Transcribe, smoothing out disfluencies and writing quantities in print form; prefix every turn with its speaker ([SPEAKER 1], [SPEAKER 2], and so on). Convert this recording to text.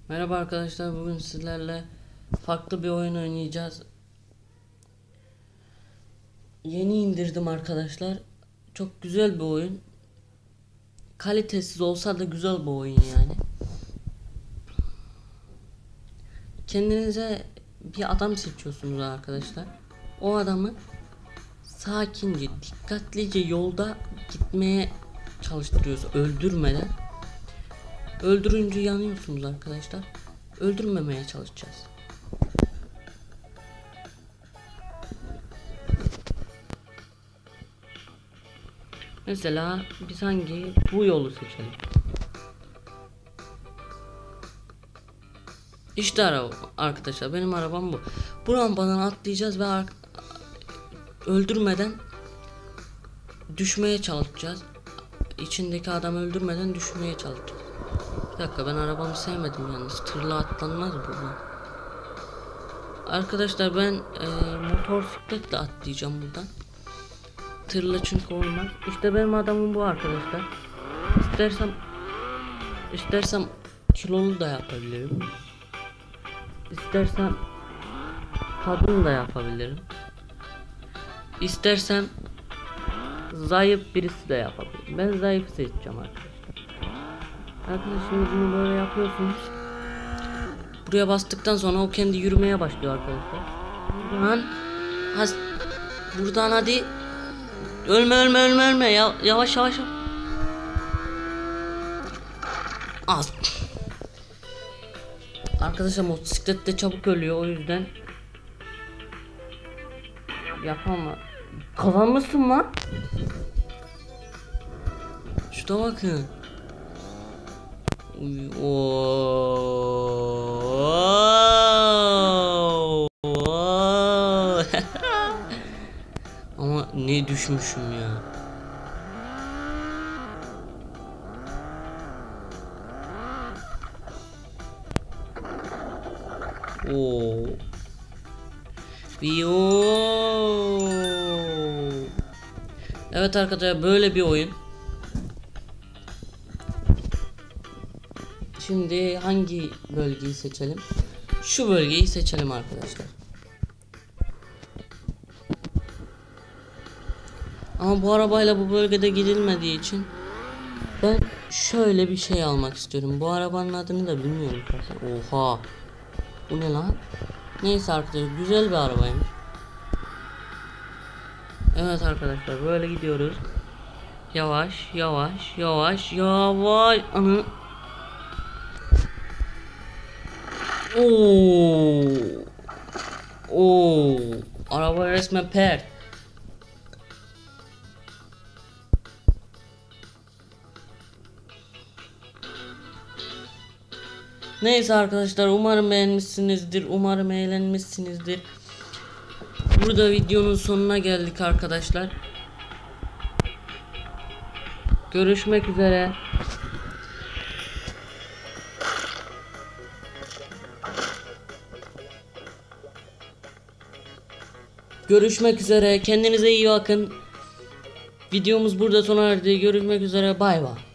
[SPEAKER 1] Merhaba arkadaşlar, bugün sizlerle farklı bir oyun oynayacağız. Yeni indirdim arkadaşlar. Çok güzel bir oyun. Kalitesiz olsa da güzel bir oyun yani. Kendinize bir adam seçiyorsunuz arkadaşlar. O adamı sakince, dikkatlice yolda gitmeye çalıştırıyoruz öldürmeden. Öldürünce yanıyorsunuz arkadaşlar. Öldürmemeye çalışacağız. Mesela biz bu yolu seçelim. İşte araba arkadaşlar, benim arabam bu. Bu rampadan atlayacağız ve öldürmeden düşmeye çalışacağız. İçindeki adamı öldürmeden düşmeye çalışacağız. Bir dakika, ben arabamı sevmedim yalnız. Tırla atlanmaz buradan. Arkadaşlar ben motosikletle atlayacağım buradan. Tırla çünkü olmaz. İşte benim adamım bu arkadaşlar. İstersem kilolu da yapabilirim. İstersem kadın da yapabilirim. İstersem zayıf birisi de yapabilirim. Ben zayıf seçeceğim arkadaşlar. Arkadaşlar bunu böyle yapıyorsunuz. Buraya bastıktan sonra o kendi yürümeye başlıyor arkadaşlar. Buradan hadi. Ölme. Yavaş. Az. Arkadaşlar motosiklette çabuk ölüyor, o yüzden yapamam. Kazanmışsın lan. Şuna bakın. Ama ne düşmüşüm ya. Evet arkadaşlar, böyle bir oyun. Şimdi hangi bölgeyi seçelim? Şu bölgeyi seçelim arkadaşlar. Ama bu arabayla bu bölgede gidilmediği için ben şöyle bir şey almak istiyorum. Bu arabanın adını da bilmiyorum zaten. Oha. Bu ne lan? Neyse arkadaşlar, güzel bir arabaymış. Evet arkadaşlar, böyle gidiyoruz. Yavaş. Anı. Oo. Araba resmen pert. Neyse arkadaşlar, umarım beğenmişsinizdir. Umarım eğlenmişsinizdir. Burada videonun sonuna geldik arkadaşlar. Görüşmek üzere. Kendinize iyi bakın. Videomuz burada sona erdi. Görüşmek üzere. Bay bay.